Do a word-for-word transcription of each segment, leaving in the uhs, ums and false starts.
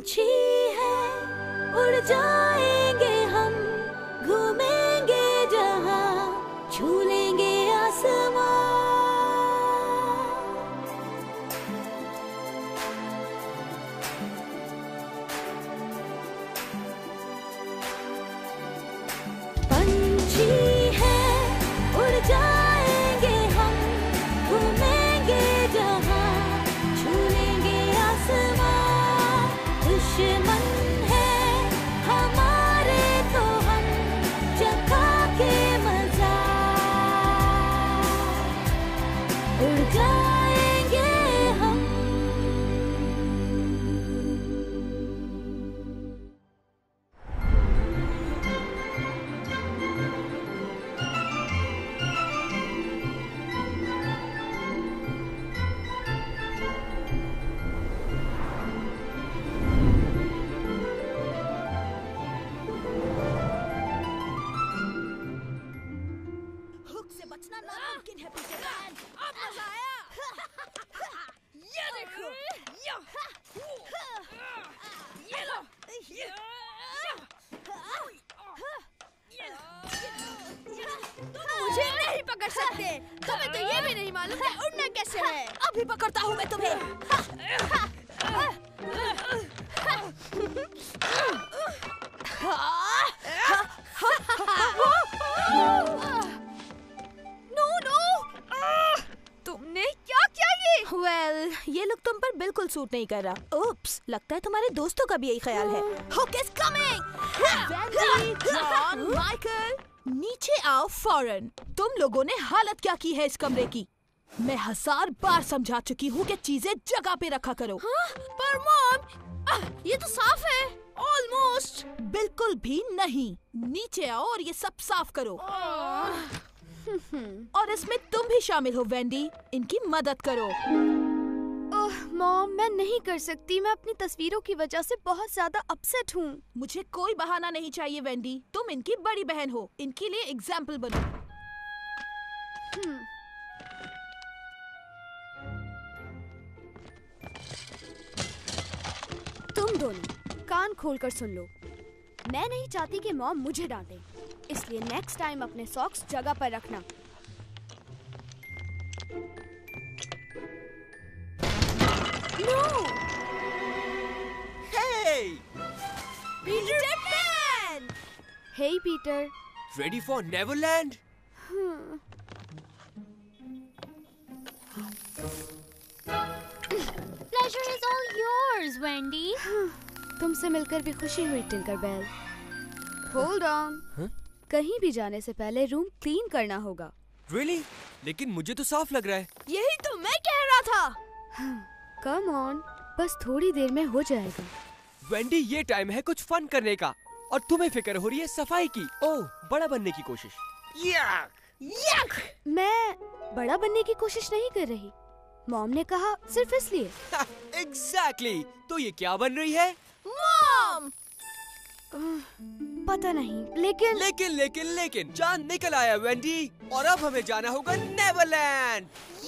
पंछी है, उड़ जाएंगे हम, घूमेंगे जहाँ, छू लेंगे आसमां। पंछी है, उड़ जाएंगे हम, घूमेंगे जहाँ, छू लेंगे आसमां। दुश्मन है हमारे तो हम चखा के मजा, उड़ जाएंगे हम। हुक से बचना नामुमकिन है पीटर पैन। अब मजा आया। ये देखो, या, ये लो, ये, मुझे नहीं पकड़ सकते। तुम्हें तो ये भी नहीं मालूम कि उड़ना कैसे है। अभी पकड़ता हूँ मैं तुम्हें। नो नो, तुमने क्या किया ये? वेल, ये लुक तुम पर बिल्कुल सूट नहीं कर रहा। ओप्स, लगता है तुम्हारे दोस्तों का भी यही ख्याल है। Hook is coming. Wendy, John, Michael, नीचे आओ फौरन। तुम लोगों ने हालत क्या की है इस कमरे की? मैं हजार बार समझा चुकी हूँ कि चीजें जगह पे रखा करो। हाँ? पर मॉम, ये तो साफ है। ऑलमोस्ट। बिल्कुल भी नहीं। नीचे आओ और ये सब साफ करो। और इसमें तुम भी शामिल हो वेंडी, इनकी मदद करो। ओह मॉम, मैं नहीं कर सकती। मैं अपनी तस्वीरों की वजह से बहुत ज्यादा अपसेट हूँ। मुझे कोई बहाना नहीं चाहिए वेंडी, तुम इनकी बड़ी बहन हो, इनके लिए एग्जाम्पल बनो। तुम दोनों कान खोलकर सुन लो। मैं नहीं चाहती कि मॉम मुझे डांटे, इसलिए नेक्स्ट टाइम अपने सॉक्स जगह पर रखना। No! Hey! Peter Pan! Hey Peter. Ready for Neverland? Pleasure is all yours, Wendy. तुमसे मिलकर भी खुशी हुई टिंकरबेल। Hold on. Huh? कहीं भी जाने से पहले रूम क्लीन करना होगा। Really? लेकिन मुझे तो साफ लग रहा है। यही तो मैं कह रहा था। Come on, बस थोड़ी देर में हो जाएगा। वेंडी, ये टाइम है कुछ फन करने का, और तुम्हें फिक्र हो रही है सफाई की। ओह, बड़ा बनने की कोशिश। यक! मैं बड़ा बनने की कोशिश नहीं कर रही। मॉम ने कहा सिर्फ इसलिए। एग्जैक्टली। तो ये क्या बन रही है? मॉम! पता नहीं, लेकिन लेकिन लेकिन लेकिन चांद निकल आया वेंडी, और अब हमें जाना होगा नेवरलैंड।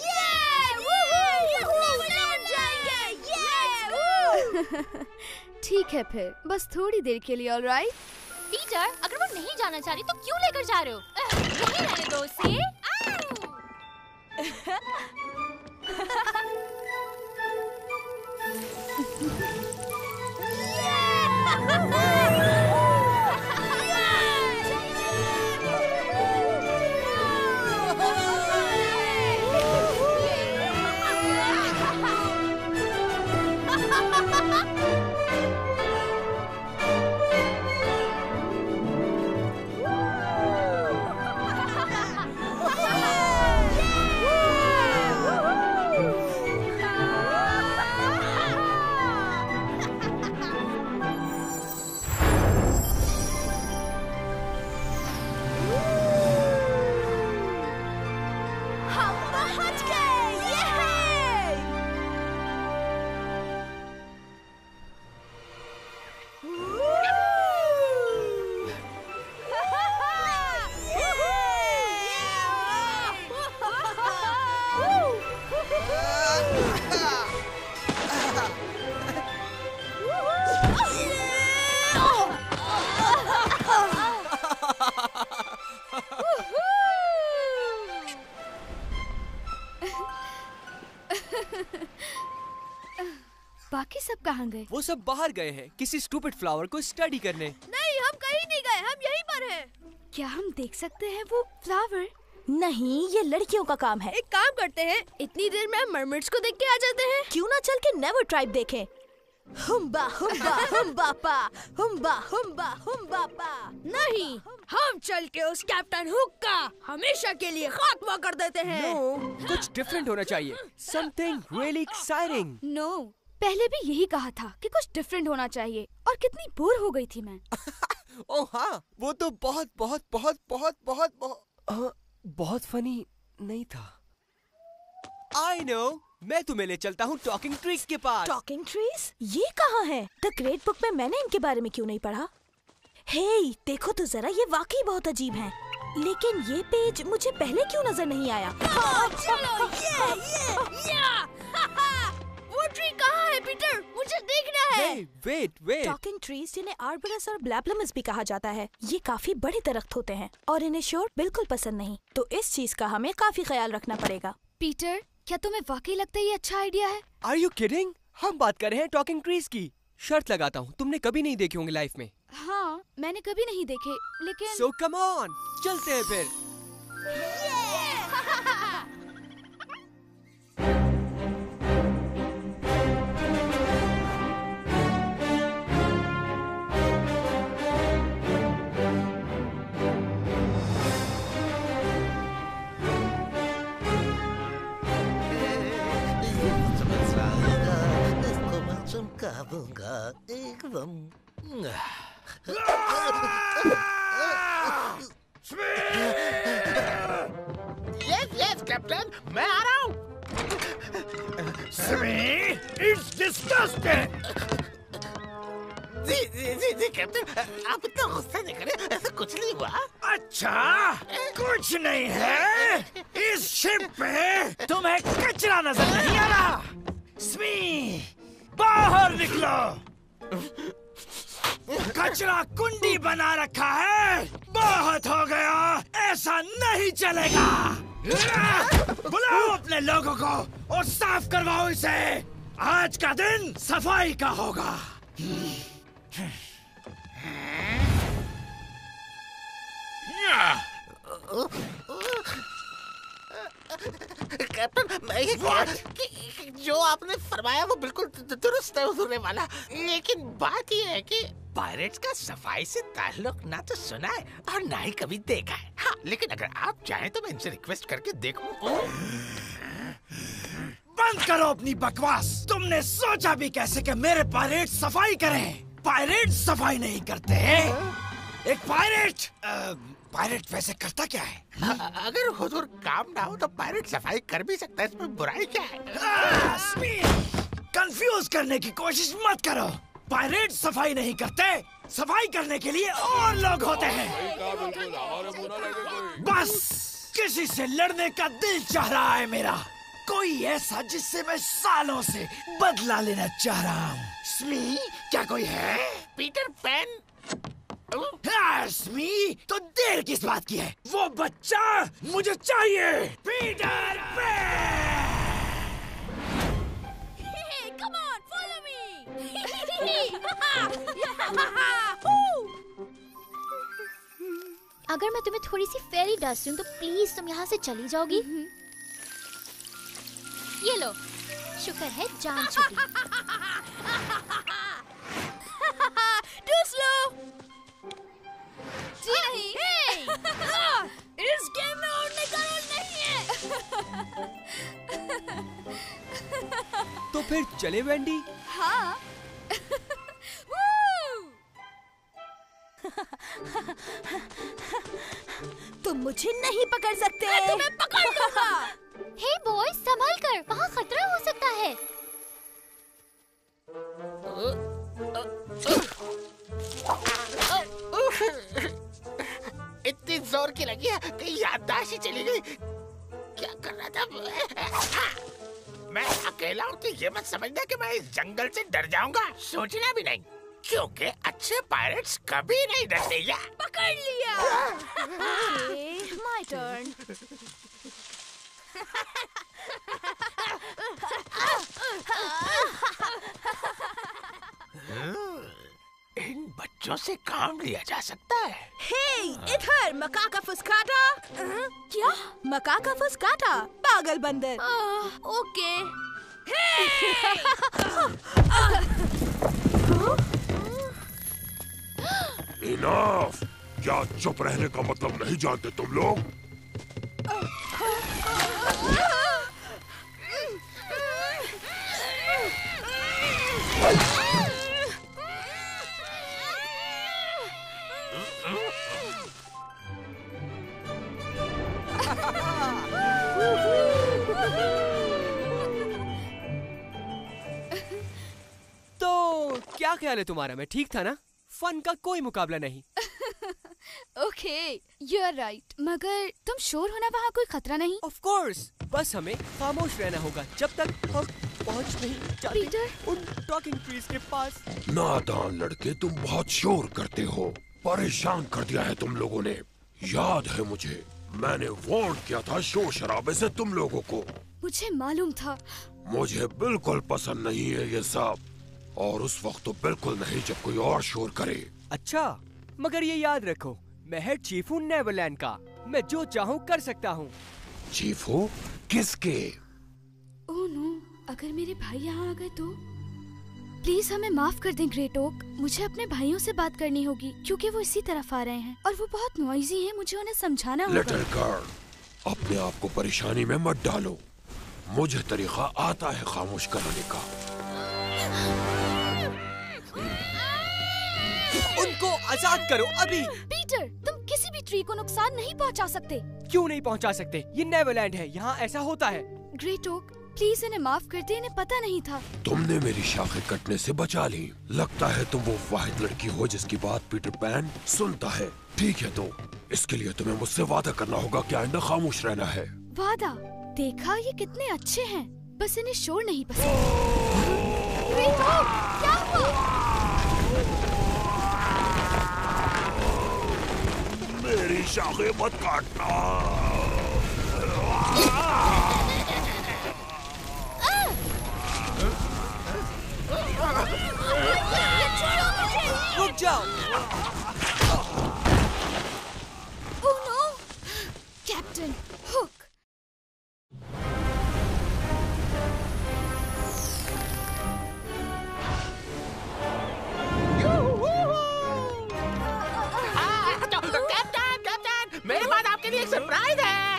ठीक है फिर, बस थोड़ी देर के लिए। ऑलराइट पीटर, अगर वो नहीं जाना चाह रही तो क्यों लेकर जा रहे हो? यहीं रहने दो उसे। सब कहाँ गए? वो सब बाहर गए हैं किसी स्टूपिड फ्लावर को स्टडी करने। नहीं, हम कहीं नहीं गए, हम यहीं पर हैं। क्या हम देख सकते हैं वो फ्लावर? नहीं, ये लड़कियों का काम है। एक काम करते हैं, इतनी देर में हम मरमेड्स को देख के आ जाते हैं। क्यों ना चल के नेवर ट्राइब देखें। हुम्बा हुम्बा हुम्बा पा, हुम्बा हुम्बा हुम्बा पा। नहीं, हम चल के उस कैप्टन हुक का हमेशा के लिए खात्मा कर देते हैं। no, कुछ डिफरेंट होना चाहिए। Something really exciting. No no, पहले भी यही कहा था कि कुछ डिफरेंट होना चाहिए और कितनी बोर हो गई थी मैं। ओह हाँ, वो तो बहुत बहुत बहुत बहुत बहुत बहुत बहुत फनी नहीं था। I know, मैं तुम्हें ले चलता हूँ टॉकिंग ट्रीज के पास। Talking trees? ये कहाँ है? द ग्रेट बुक में मैंने इनके बारे में क्यों नहीं पढ़ा? हे, देखो तो जरा, ये वाकई बहुत अजीब हैं। लेकिन ये पेज मुझे पहले क्यों नजर नहीं आया? हाँ, चलो, ये, ये, या, वो ट्री कहाँ है पीटर? मुझे देखना है। Hey, wait, wait. Talking trees जिन्हें आर्बोरस और ब्लैबलमस भी कहा जाता है, ये काफी बड़े दरख्त होते हैं और इन्हें शोर बिल्कुल पसंद नहीं। तो इस चीज का हमें काफी ख्याल रखना पड़ेगा। पीटर, क्या तुम्हें वाकई लगता है ये अच्छा आइडिया है? Are you kidding? हम बात कर रहे हैं टॉकिंग ट्रीज की। शर्त लगाता हूँ तुमने कभी नहीं देखे होंगे लाइफ में। हाँ, मैंने कभी नहीं देखे, लेकिन So come on, चलते हैं फिर। चमकाऊंगा एकदम। यस यस कैप्टन, मैं आ रहा हूँ। It's disgusting. जी जी जी जी कैप्टन, आप इतना गुस्सा नहीं करें, ऐसा कुछ नहीं हुआ। अच्छा, कुछ नहीं है। इस शिप पे तुम्हें कचरा नजर नहीं आ रहा। स्मी, बाहर निकलो। कचरा कुंडी बना रखा है। बहुत हो गया, ऐसा नहीं चलेगा। बुलाओ अपने लोगों को और साफ करवाओ इसे। आज का दिन सफाई का होगा। कैप्टन, मैं ये कह कि, कि जो आपने फरमाया वो बिल्कुल दुरुस्त है होने वाला, लेकिन बात ये है कि पायरेट्स का सफाई से ताल्लुक ना तो सुना है और ना ही कभी देखा है। हाँ, लेकिन अगर आप चाहें तो मैं इनसे रिक्वेस्ट करके देखूं। बंद करो अपनी बकवास। तुमने सोचा भी कैसे कि मेरे पायरेट सफाई करें? पायरेट सफाई नहीं करते। एक पायरेट पायरेट वैसे करता क्या है? अ- अगर हुजूर काम ना हो तो पायरेट सफाई कर भी सकता है, इसमें बुराई क्या है? कंफ्यूज करने की कोशिश मत करो। पायरेट सफाई नहीं करते, सफाई करने के लिए और लोग होते हैं। बस किसी से लड़ने का दिल चाह रहा है मेरा, कोई ऐसा जिससे मैं सालों से बदला लेना चाह रहा हूँ। स्मी, क्या कोई है? Peter Pan. हाँ, स्मी, तो देर किस बात की है? वो बच्चा मुझे चाहिए। Peter Pan. Come on, follow me. अगर मैं तुम्हें थोड़ी सी फेरी डस्ट दूं तो प्लीज तुम यहाँ से चली जाओगी। ये लो, शुक्र है जान छुटी। Too slow. जी नहीं। इस गेम में उड़ने का रूल नहीं है। तो फिर चले वेंडी। हाँ। तुम मुझे नहीं पकड़ सकते। मैं तुम्हें पकड़ लूंगा। हे बॉयज, संभल कर, वहाँ खतरा हो सकता है। इतनी जोर की लगी है कि याददाश्त ही चली गई। क्या कर रहा था मैं? अकेला हूँ तो ये मत समझना कि मैं इस जंगल से डर जाऊंगा। सोचना भी नहीं, क्योंकि अच्छे पायरेट्स कभी नहीं डरते। या पकड़ लिया। Okay, my turn. इन बच्चों से काम लिया जा सकता है। हे, इधर मकाका फुसकाटा। क्या? मकाका फुसकाटा, पागल बंदर। ओके। इनफ! क्या चुप रहने का मतलब नहीं जानते तुम लोग? तो क्या ख्याल है तुम्हारा? मैं ठीक था ना? फन का कोई मुकाबला नहीं। Okay, you are right. मगर तुम श्योर हो ना वहाँ कोई खतरा नहीं? ऑफ कोर्स, बस हमें खामोश रहना होगा जब तक हम पहुँच नहीं जाते पीटर? उन टॉकिंग ट्रीज के पास। नादान लड़के, तुम बहुत शोर करते हो। परेशान कर दिया है तुम लोगों ने। याद है मुझे, मैंने वार्न किया था शोर शराबे से तुम लोगों को। मुझे मालूम था। मुझे बिल्कुल पसंद नहीं है ये सब, और उस वक्त तो बिल्कुल नहीं जब कोई और शोर करे। अच्छा, मगर ये याद रखो, मैं हेड चीफ हूँ नेवरलैंड का। मैं जो चाहूँ कर सकता हूँ। चीफ हो? किसके? ओह नो, अगर मेरे भाई यहाँ आ गए तो? प्लीज हमें माफ कर दें ग्रेट ओक। मुझे अपने भाइयों से बात करनी होगी क्योंकि वो इसी तरफ आ रहे हैं और वो बहुत नॉइजी हैं। मुझे उन्हें समझाना होगा। लिटिल गर्ल, अपने आप को परेशानी में मत डालो। मुझे तरीका आता है खामोश कराने का। उनको आजाद करो अभी। पीटर, तुम किसी भी ट्री को नुकसान नहीं पहुंचा सकते। क्यों नहीं पहुंचा सकते? ये नेवरलैंड है, यहाँ ऐसा होता है। ग्रेट ओक, प्लीज इन्हें माफ कर दे, इन्हें पता नहीं था। तुमने मेरी शाखें कटने से बचा ली। लगता है तुम वो वाहिद लड़की हो जिसकी बात पीटर पैन सुनता है। ठीक है, तो इसके लिए तुम्हें मुझसे वादा करना होगा कि आइंदा खामोश रहना है। वादा? देखा, ये कितने अच्छे हैं। बस इन्हें शोर नहीं पसंद। ग्रेट ओक, क्या हुआ? मेरी शाखें मत काटना। रुक जाओ। Oh no, captain Hook. मेरे पास आपके लिए एक सरप्राइज है।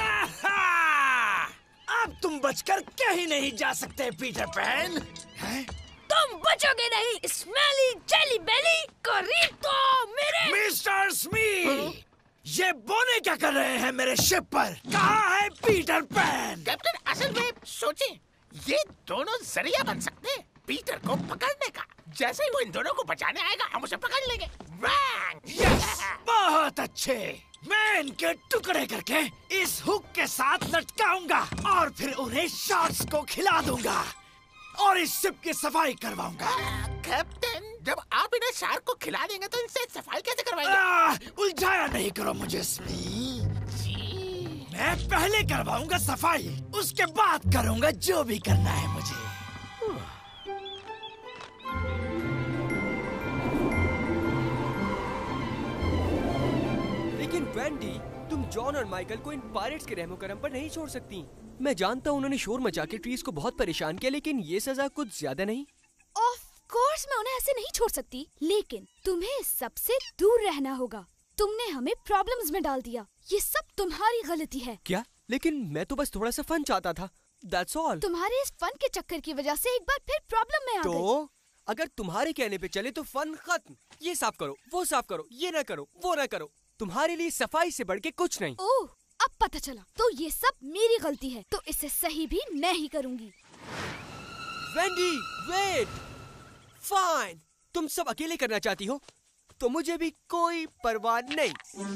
अब तुम बचकर कहीं नहीं जा सकते पीटर पैन। तुम बचोगे नहीं, स्मेली जेली बेली। करीब तो मेरे। मिस्टर स्मिथ, ये बोने क्या कर रहे हैं मेरे शिप पर? कहाँ है पीटर पैन? कैप्टन, असल में सोचे ये दोनों जरिया बन सकते हैं पीटर को पकड़ने का। जैसे ही वो इन दोनों को बचाने आएगा, हम उसे पकड़ लेंगे। यस, बहुत अच्छे। मैं इनके टुकड़े करके इस हुक के साथ लटकाऊंगा और फिर उन्हें शार्क्स को खिला दूंगा और इस शिप की सफाई करवाऊंगा। कैप्टन, जब आप इन्हें शार्क को खिला देंगे तो इनसे सफाई कैसे करवाएंगे? आ, उलझाया नहीं करो मुझे स्मिथ। मैं पहले करवाऊंगा सफाई, उसके बाद करूंगा जो भी करना है मुझे। लेकिन वैंडी, तुम जॉन और माइकल को इन पायरेट्स के रहमो करम पर नहीं छोड़ सकती। मैं जानता हूँ उन्होंने शोर मचा के ट्रीज को बहुत परेशान किया, लेकिन ये सजा कुछ ज्यादा नहीं? ऑफ कोर्स मैं उन्हें ऐसे नहीं छोड़ सकती, लेकिन तुम्हें इस सब से दूर रहना होगा। तुमने हमें प्रॉब्लम्स में डाल दिया। ये सब तुम्हारी गलती है। क्या? लेकिन मैं तो बस थोड़ा सा फन चाहता था। That's all. तुम्हारे इस फन के चक्कर की वजह से एक बार फिर प्रॉब्लम में आ गई। तो अगर तुम्हारे कहने पे चले तो फन खत्म। ये साफ करो, वो साफ करो, ये ना करो, वो ना करो। तुम्हारे लिए सफाई से बढ़ के कुछ नहीं। ओह, अब पता चला। तो ये सब मेरी गलती है, तो इसे सही भी मैं ही करूंगी। Wendy, wait. फाइन, तुम सब अकेले करना चाहती हो तो मुझे भी कोई परवाह नहीं।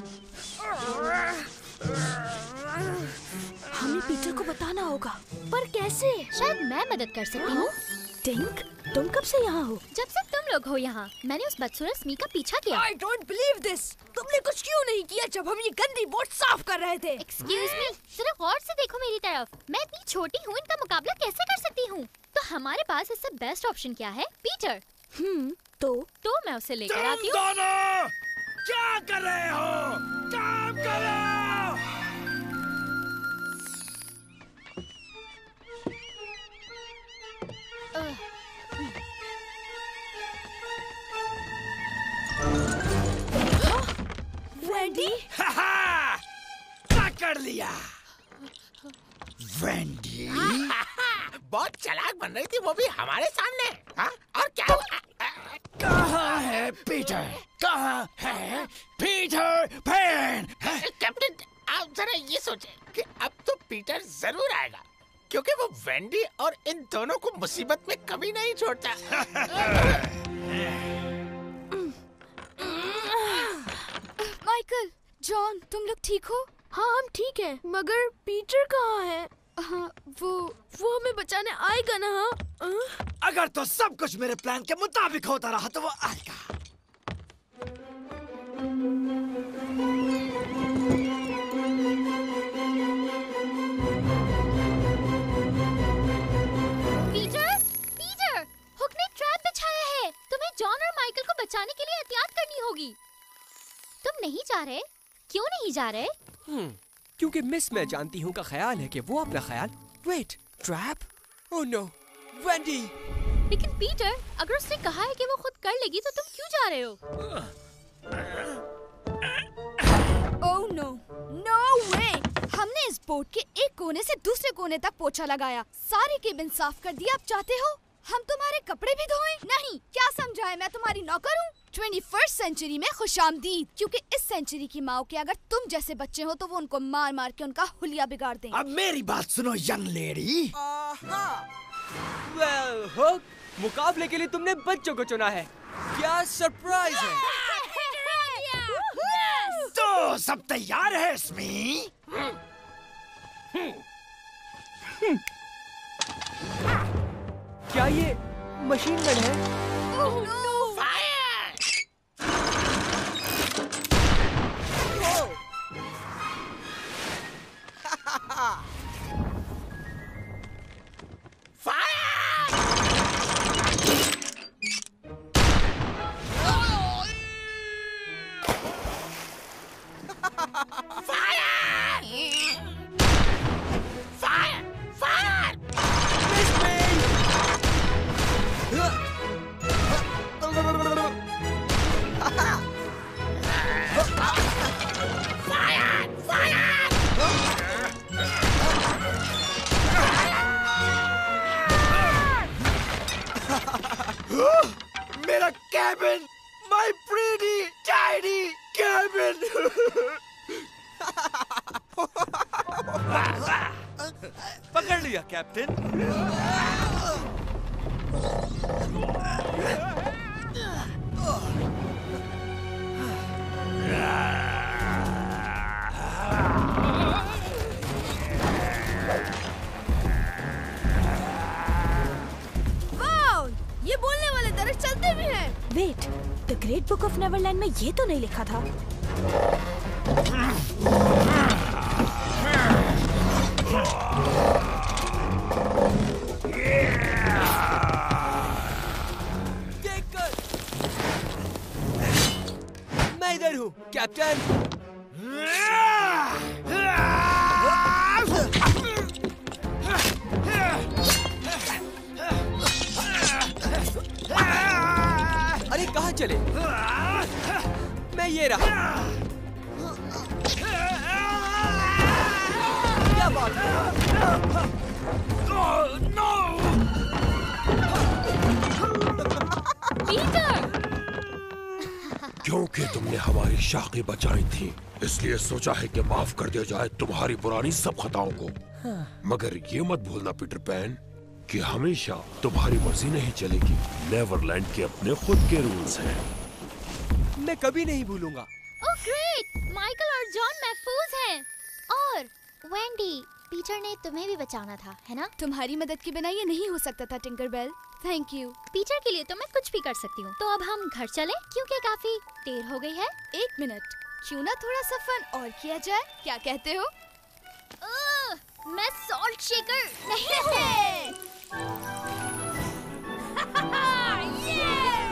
हमें पीटर को बताना होगा, पर कैसे? शायद मैं मदद कर सकती हूँ। टिंक, तुम कब से यहाँ हो? जब से तुम लोग हो यहाँ, मैंने उस बदसूरत स्मी का पीछा किया। I don't believe this। तुमने कुछ क्यों नहीं किया जब हम ये गंदी बोट साफ कर रहे थे? Excuse me, जरा गौर से देखो मेरी तरफ। मैं इतनी छोटी हूँ, इनका मुकाबला कैसे कर सकती हूँ? तो हमारे पास इससे बेस्ट ऑप्शन क्या है? पीटर, हम्म तो तो मैं उसे लेकर आती तुम हूँ। दोनों क्या कर रहे हो? काम करो। वेंडी, हाहा, पकड़ लिया। वेंडी बहुत चालाक बन रही थी वो भी हमारे सामने। हाँ? और क्या? कहाँ है पीटर? कहाँ है पीटर पैन? कैप्टन, आप जरा ये सोचें कि अब तो पीटर जरूर आएगा, क्योंकि वो वेंडी और इन दोनों को मुसीबत में कभी नहीं छोड़ता। माइकल, जॉन, तुम लोग ठीक हो? हाँ हम ठीक हैं, मगर पीटर कहाँ है? हाँ, वो वो हमें बचाने आएगा ना? हाँ? अगर तो सब कुछ मेरे प्लान के मुताबिक होता रहा तो वो आएगा। पीटर, पीटर, हुक ने ट्रैप बिछाया है। तुम्हें जॉन और माइकल को बचाने के लिए एहतियात करनी होगी। तुम नहीं जा रहे? क्यों नहीं जा रहे? हम्म, क्योंकि मिस मैं जानती हूँ का ख्याल है कि वो अपना ख्याल। Wait, trap? Oh no, Wendy! लेकिन पीटर, अगर उसने कहा है कि वो खुद कर लेगी तो तुम क्यों जा रहे हो? Oh no, no way! हमने इस बोट के एक कोने से दूसरे कोने तक पोछा लगाया, सारी केबिन साफ कर दिया। आप चाहते हो हम तुम्हारे कपड़े भी धोएं? नहीं, क्या समझा है मैं तुम्हारी नौकर हूँ? ट्वेंटी फर्स्ट सेंचुरी में खुशामदीद, क्योंकि इस सेंचुरी की माओ के अगर तुम जैसे बच्चे हो तो वो उनको मार मार के उनका हुलिया बिगाड़ दें। अब मेरी बात सुनो यंग लेडी। वेल, हुक, मुकाबले के लिए तुमने बच्चों को चुना है। क्या सरप्राइज है! तो सब तैयार है इसमें? क्या ये मशीन गन है? मेरा cabin, my pretty tiny cabin. पकड़ लिया कैप्टन। वाओ, ये बोलने वाले दरख्त चलते भी हैं। Wait, the great book of Neverland में ये तो नहीं लिखा था। देखकर मैं इधर हूँ कैप्टन। अरे कहाँ चले? मैं ये रहा। क्या बात है? पीटर! क्योंकि तुमने हमारी शाखें बचाई थी, इसलिए सोचा है कि माफ कर दिया जाए तुम्हारी पुरानी सब खताओं को। मगर ये मत भूलना पीटर पैन कि हमेशा तुम्हारी मर्जी नहीं चलेगी। नेवरलैंड के अपने खुद के रूल्स हैं। मैं कभी नहीं भूलूंगा। Oh great! माइकल और जॉन महफूज हैं। और वेंडी, पीटर ने तुम्हें भी बचाना था, है ना? तुम्हारी मदद के बिना ये नहीं हो सकता था टिंकरबेल। Thank you. पीटर के लिए तो मैं कुछ भी कर सकती हूँ। तो अब हम घर चलें, क्योंकि काफी देर हो गई है। एक मिनट, क्यों ना थोड़ा सा फन और किया जाए? क्या कहते हो? ओह, मैं सॉल्ट शेकर नहीं हूँ। ये!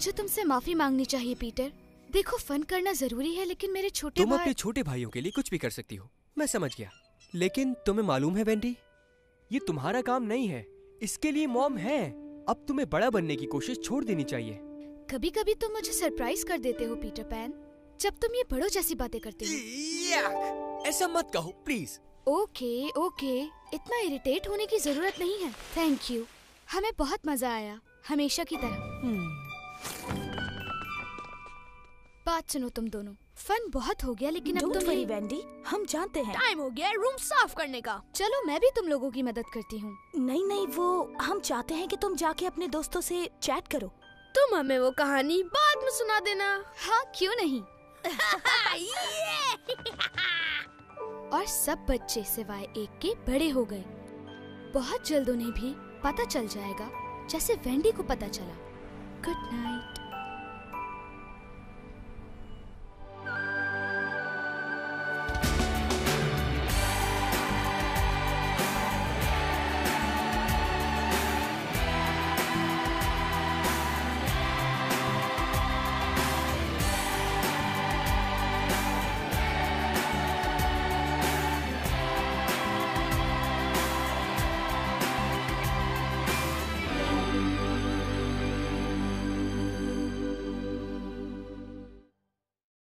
मुझे तुमसे माफी मांगनी चाहिए पीटर। देखो, फन करना जरूरी है, लेकिन मेरे छोटे तुम भाई... अपने छोटे भाइयों के लिए कुछ भी कर सकती हो, मैं समझ गया। लेकिन तुम्हें मालूम है वेंडी, ये तुम्हारा काम नहीं है, इसके लिए मॉम है। अब तुम्हें बड़ा बनने की कोशिश छोड़ देनी चाहिए। कभी कभी तुम मुझे सरप्राइज कर देते हो पीटर पैन, जब तुम ये बड़ों जैसी बातें करते हो। ऐसा मत कहो प्लीज। ओके ओके, इतना इरिटेट होने की जरूरत नहीं है। थैंक यू, हमें बहुत मजा आया, हमेशा की तरह। बात सुनो तुम दोनों, फन बहुत हो गया, लेकिन अब तुम वरी वेंडी, हम जानते हैं टाइम हो गया रूम साफ करने का। चलो मैं भी तुम लोगों की मदद करती हूँ। नहीं नहीं, वो हम चाहते हैं कि तुम जाके अपने दोस्तों से चैट करो। तुम हमें वो कहानी बाद में सुना देना। हाँ, क्यों नहीं। और सब बच्चे सिवाय एक के बड़े हो गए। बहुत जल्द उन्हें भी पता चल जाएगा, जैसे वेंडी को पता चला। Good night.